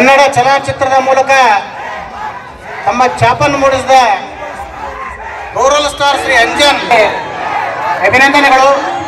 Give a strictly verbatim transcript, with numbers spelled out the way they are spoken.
ಕನ್ನಡ ಚಲನಚಿತ್ರದ ಮೂಲಕ ತಮ್ಮ ಛಾಪನ್ನು ಮೂಡಿಸಿದ ರೂರಲ್ ಸ್ಟಾರ್ ಶ್ರೀ ಅಂಜನ್ ಅಭಿನಂದನೆಗಳು.